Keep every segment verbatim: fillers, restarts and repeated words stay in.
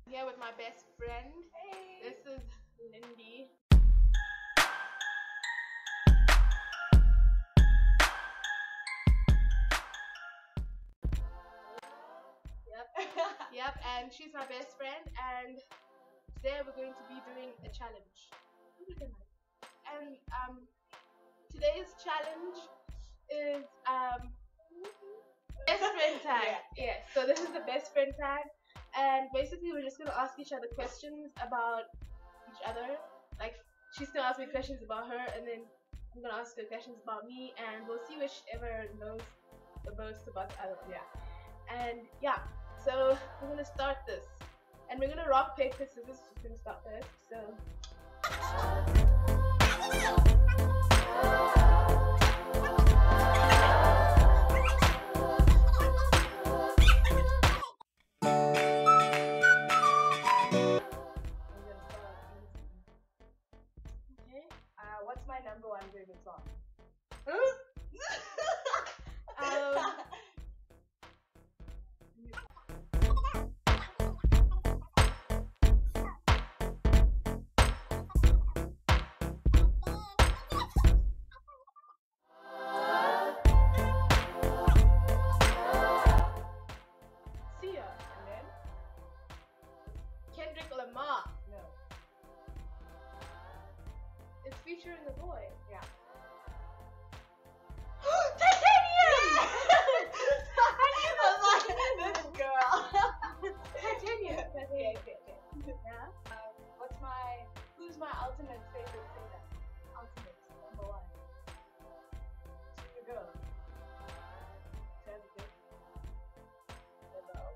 Here with my best friend. Hey. This is Lindy. Yep. Yep, and she's my best friend, and today we're going to be doing a challenge. And um today's challenge is um best friend tag. Yeah. Yeah. So this is the best friend tag, and basically we're just gonna ask each other questions about each other. Like she's gonna ask me questions about her, and then I'm gonna ask her questions about me, and we'll see whichever knows the most about the other one. Yeah. And yeah, so we're gonna start this, and we're gonna rock paper scissors. Who's gonna start first? So. Uh, what's my number one favorite song? um, Sia, And then? Kendrick Lamar. No. It's featuring a boy. Yeah. Titanium! I was like, this girl. Titanium. Okay, Titanium. okay, okay. Yeah. Um, what's my, who's my ultimate favorite singer? Ultimate, number one. She's a girl. She has a big. That's all.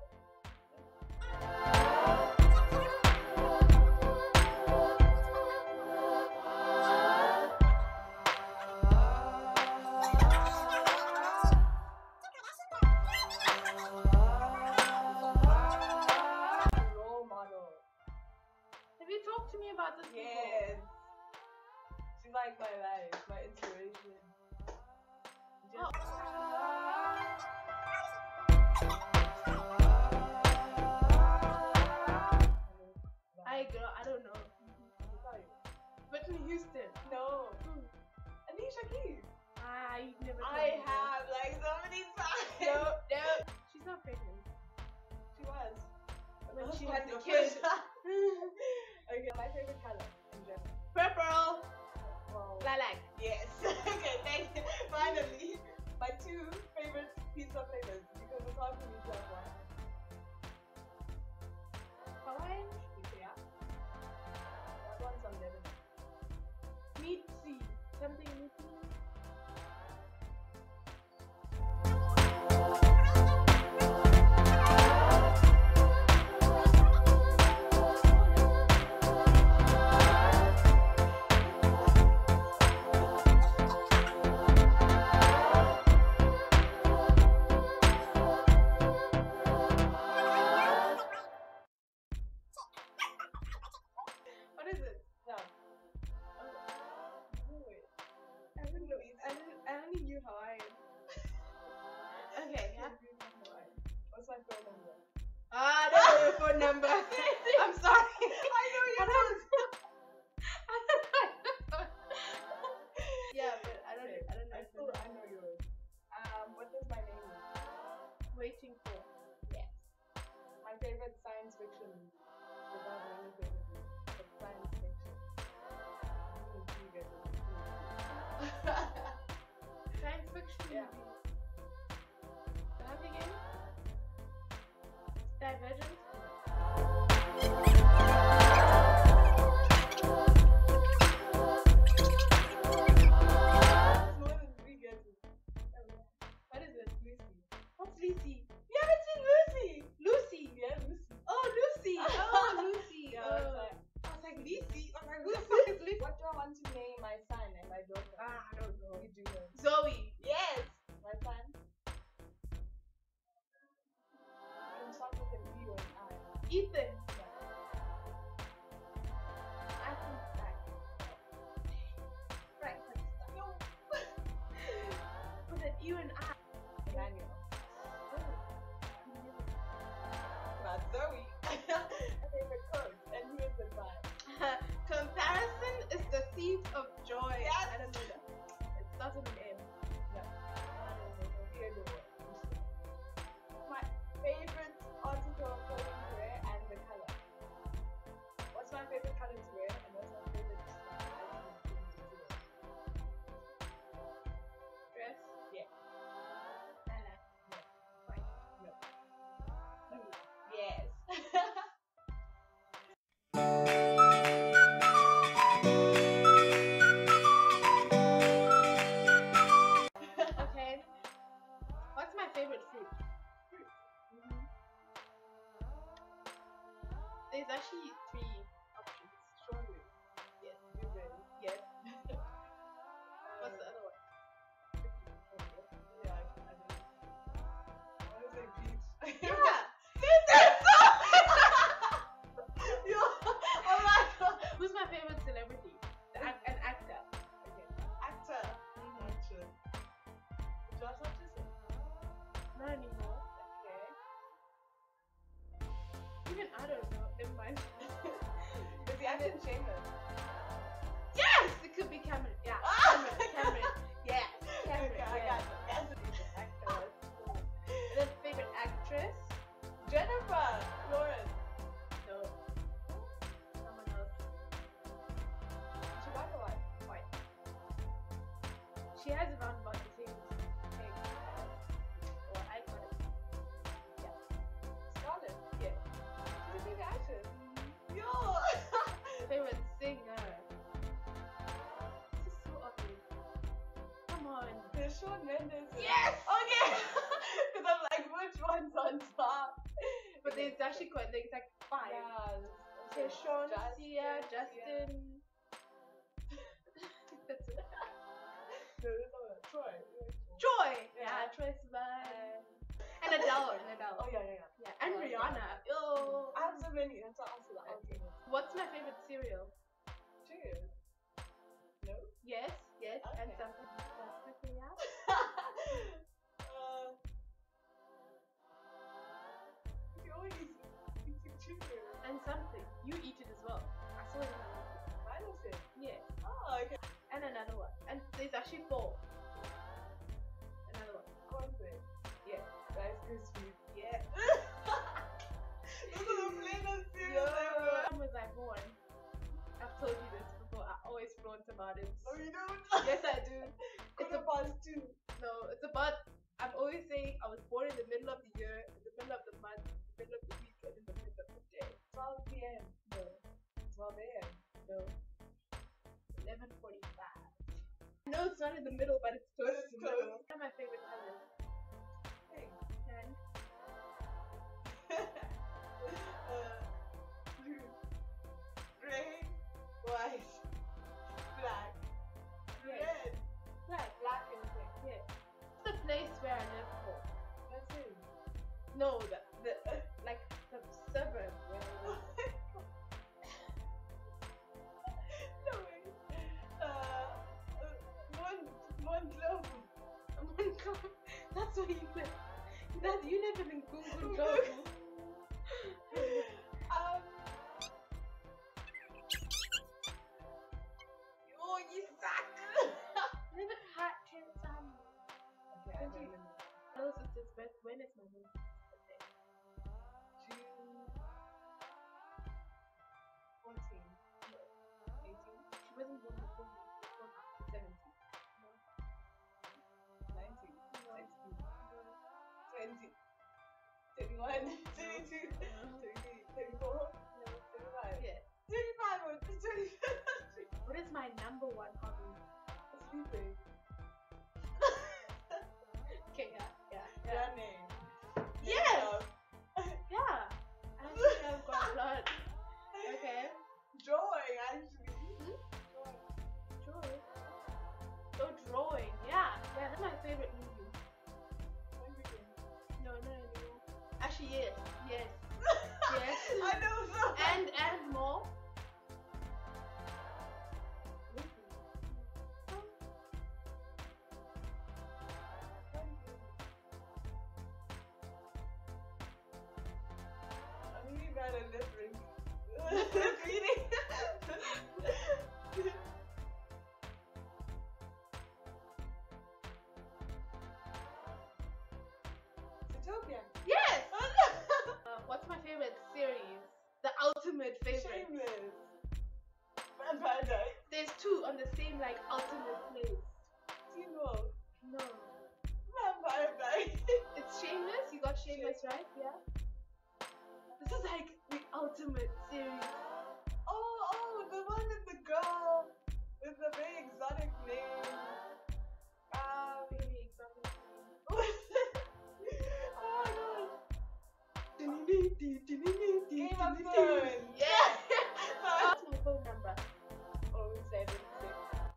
Role model. Have you talked to me about this before? Yes. She's like my life, my inspiration. Just I girl, I don't know. Sorry. Whitney Houston. No. Alicia Keys. I never. told I me that. have like so many times. No, no. She's not pregnant. She was. When That's she what had the the kid. first- Okay, my favorite color in general. Purple. Wow. Lilac. Yes. Okay, thank you. Finally, my two favorite pizza flavors because it's hard for me to have one. Hawaiian. Pizza, yeah. That one's on lemon. Meatsy. Something meatsy. What is it? No. I don't know. I don't. I only knew Hawaiian. Okay. Yeah. What's my phone number? Ah, I don't know your phone number. I'm sorry. I know I your don't. phone. I don't know. Yeah, but I don't. I don't know. I still I know yours. Um, what does my name mean? Waiting for. Yes. My favorite science fiction movie. Because I have many favorite movies. But science fiction. Mm, you get it. Science fiction. Yeah. movie. Can I begin? Divergent. It's more than three guesses. What is it? Lucy. What's Lucy? You haven't seen Lucy? Lucy. Yeah, Lucy. Oh, Lucy. Oh, Lucy. Yeah, Oh. it's like, I was like Lucy. I was like, who the fuck is Lucy? what do I want to name my son and my daughter? Ah, I don't know. You do know. Zoe. Yes! My son. You can start with an E or an I. Ethan. Yeah. I think Frank. Frank. No. With an U and I. Emmanuel. Oh. Not Zoe. Okay, there's actually three options. Surely. Yes. You win. Yes. Um, What's the other one? Yeah, I can. I don't know. I want to say peach. Yeah. Yo, oh my god. Who's my favorite celebrity? The ac- an actor. Okay. Actor. Action. Josh Hutcherson. Not anymore. Okay. Even I don't know. Never mind. Is he acting Shameless? Yes, it could be Cameron. Yeah. Ah! Cameron. Cameron. Yes. Cameron. Okay, I yeah. got it. That's a favorite actor. And then favorite actress? Jennifer Lawrence. No. Someone else. She white or white? White. She has around about the same thing as, or I got it. Yeah. Scarlett. Yeah. She's a big actress. Yo. Favorite singer? This is so obvious. Come on. There's Shawn Mendes. Yes! Okay. Because I'm like, which one's on top? But there's actually quite, there's like five. Yeah. There's Sean, Justin, Sia, yeah. Justin. That's it. No, no, no, no. Troy. Troy! Yeah. Yeah, Troy Sivan. Uh, And Adele, and Adele. oh, yeah, yeah, yeah. Yeah, and Oh, Rihanna. Yo. I have so many. That's also the ultimate. What's my favorite cereal? Cheers. No? Yes, yes, and Okay. something. Yeah. uh, you always eat chicken. And something. You eat it as well. I saw it in the movie. Dinosaur. Yeah. Oh, okay. And another one. And there's actually four. Another one. Cornflakes. Yeah. Rice Krispies. Yeah. Those are the plainest cereals Yeah. ever. When was I born? I've told you this before. I always flaunt about it. Oh, you don't? Yes, I do. It's Quarter a, past two. no, it's about. I'm always saying I was born in the middle of the year, in the middle of the month, in the middle of the week, and in the middle of the day. twelve p.m. No, twelve a.m. no. eleven forty-five. No, it's not in the middle, but it's close But it's to the close. middle. One of my favorite colors. Hey. And uh, blue, gray, white, black, Red. red. black. Black and gray. Yeah. It's the place where I live for. That's it. No, the, the uh, like the suburb where I live. No way. Uh, uh, one, one glove. That's where you live. That you live in Gungun Global. um. Oh, you suck. Live in Hot Town. Okay, I don't know. Oh, sister's birth. When is my mom's birthday? June fourteen. eighteen. She wasn't born before me. She was born after seventeen. nineteen. sixteen. twenty. twenty-one. twenty-two. twenty-three. twenty-four. twenty-five. Yeah. twenty-five or twenty. What is my number one hobby? Sleeping. Okay, yeah, yeah, yeah. Running. Yes! Makeup. Yeah. I think I've got a lot. Okay. Drawing, actually. Hmm? Drawing. Drawing. Oh, drawing. Yeah. Yeah, that's my favorite movie. Hunger Games. No, no, no. Actually, yes. Yes. Yes. I know so. And and more. I think you got a lip ring. Lip reading. Zootopia. Yes. Uh, what's my favorite series? The ultimate favorite. Shameless. Vampire Diaries. There's two on the same like ultimate place. Teen Wolf. No. Vampire Diaries. It's Shameless. You got Shameless right? Yeah. This is like the ultimate series. Oh, oh, the one with the girl with the very exotic name. Um, Very exotic. oh my god. Game of phone. Yeah. What's my phone number? Oh, seven six.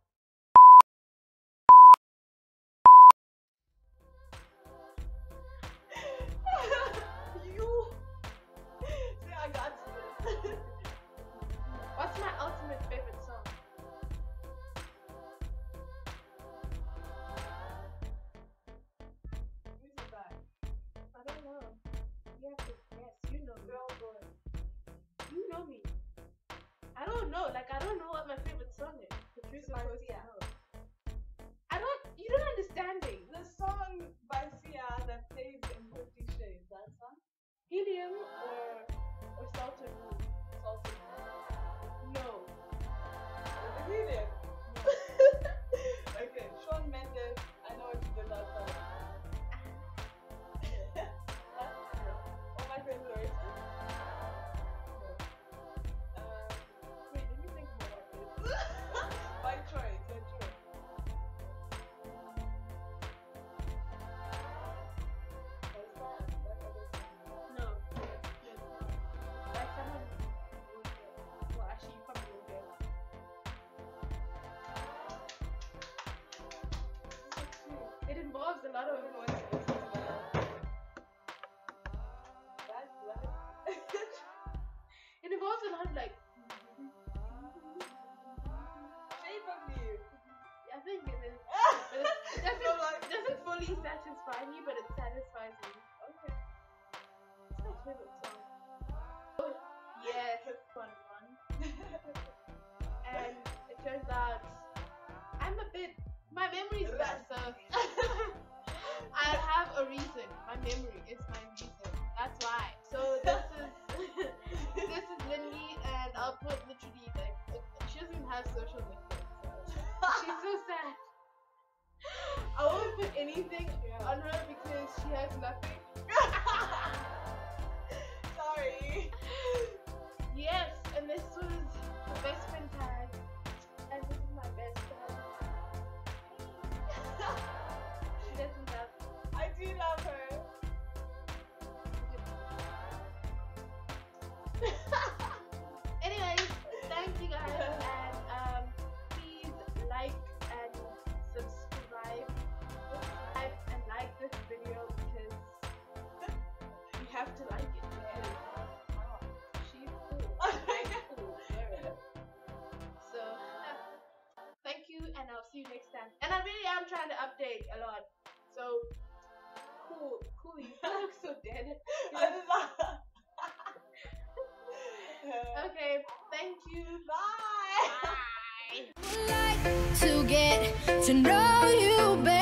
You. See, I got this. What's my ultimate favorite song? Who's that? I don't know. You have to guess. You know me. Girl, boy. You know me. I don't know. Like I don't know what my favorite song is. The truth is supposed to Botsii. know. I don't. You don't understand me. The song by Sia that plays in Fifty Shades. That song? Helium or or Salted Moon? Salted. No. Was it Helium? Okay, Shawn Mendes. I know what you did that song. All my favorite races. Um, wait, let me think more about this. By choice, by choice. What's that? What other song? No. Yes. Like someone will get. Well, actually, you probably will get. It involves a lot of voices. That's that. It involves a lot of like. Shape of you. I think it is. Ah! But it, it doesn't, So like- it doesn't fully satisfy me, but it satisfies me. Okay. It's my favorite song. Oh, yes. Fun one. And it turns out I'm a bit. My memory is bad, so I have a reason. My memory is my reason. That's why. So this is this is Lindy, and I'll put literally like she doesn't even have social media. So she's so sad. I won't put anything Yeah. on her because she has nothing. Sorry. Yes, and this was the best friend tag, and this is my best friend. She doesn't have. I do love her. Anyways, thank you guys, and um, please like and subscribe, subscribe and like this video because you have to like it because she's cool. She's cool, very. So thank you, and I'll see you next time. And I really am trying to update a lot. So cool, cool. You look so dead. You I look- love. Okay, thank you. Bye. Bye. Like to get to know you better.